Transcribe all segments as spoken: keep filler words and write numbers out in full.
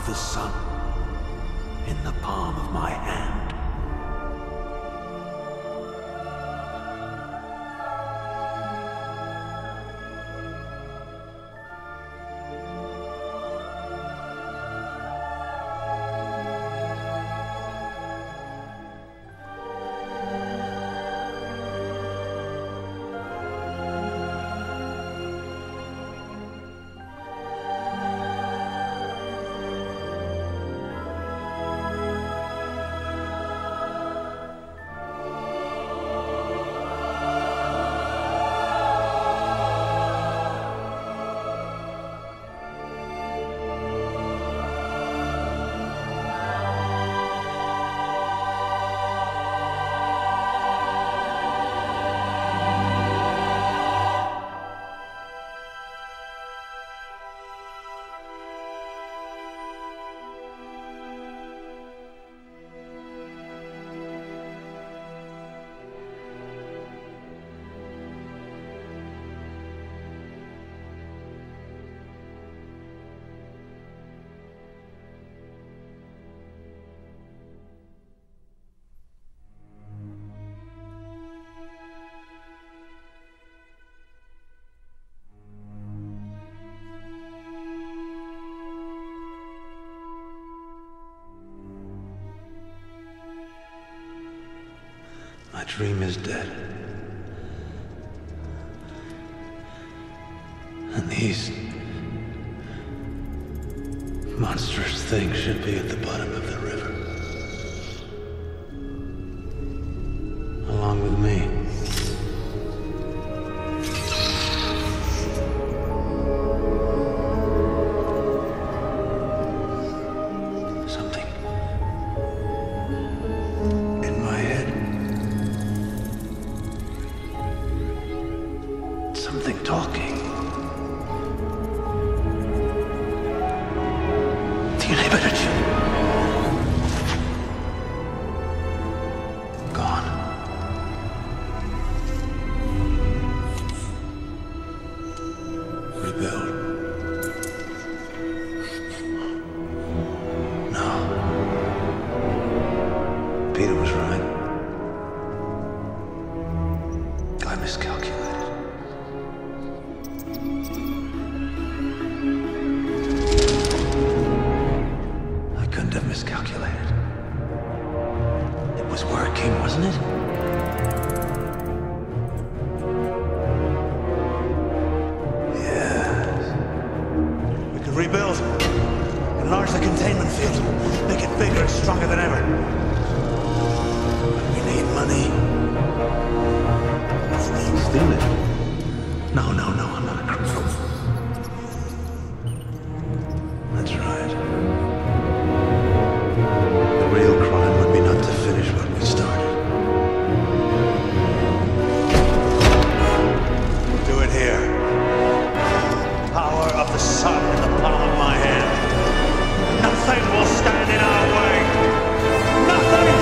of the sun in the palm of my hand. My dream is dead. And these monstrous things should be at the bottom of the river. Along with me. Peter was right. I miscalculated. I couldn't have miscalculated. It was working, wasn't it? Yes. We could rebuild. Enlarge the containment field. Make it bigger and stronger than ever. Money. Steal it? No, no, no, I'm not a criminal. That's right. The real crime would be not to finish what we started. We'll do it here. Power of the sun in the palm of my hand. Nothing will stand in our way. Nothing!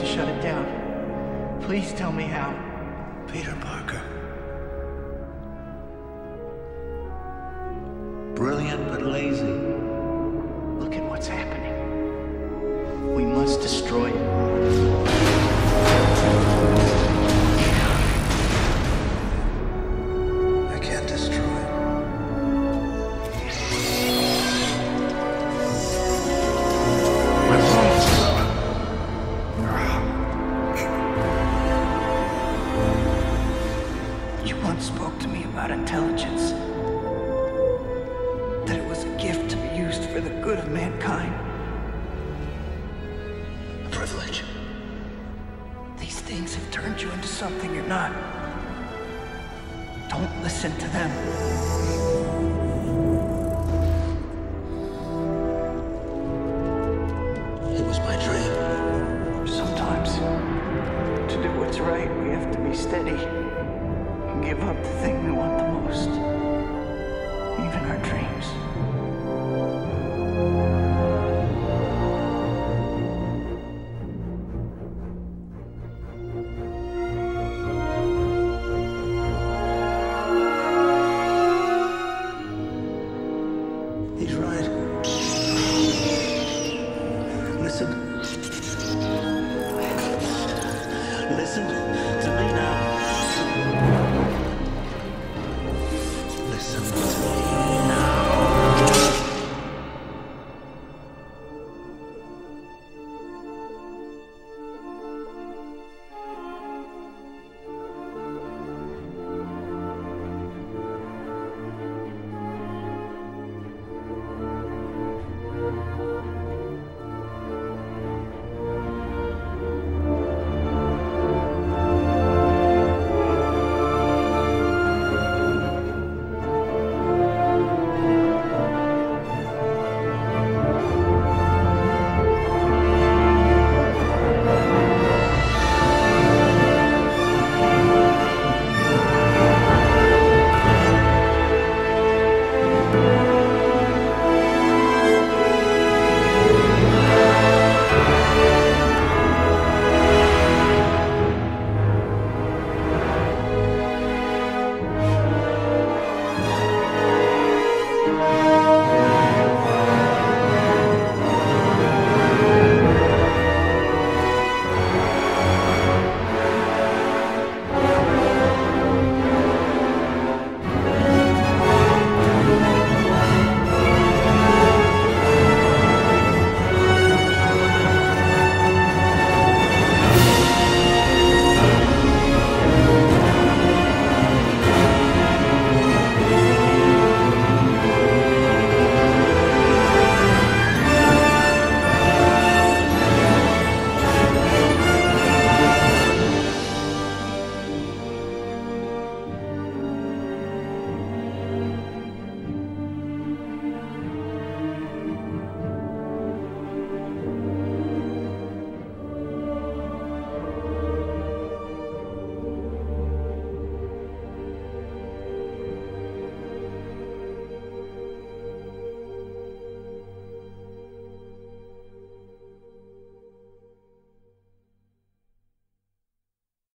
shut it down. Please tell me how. Peter Parker. Brilliant but lazy. Look at what's happening. We must destroy it. I can't destroy it. My bones. You once spoke to me about intelligence. That it was a gift to be used for the good of mankind. A privilege. These things have turned you into something you're not. Don't listen to them. It was my dream. Sometimes, to do what's right, we have to be steady and give up the thing we want the most. Even our dreams.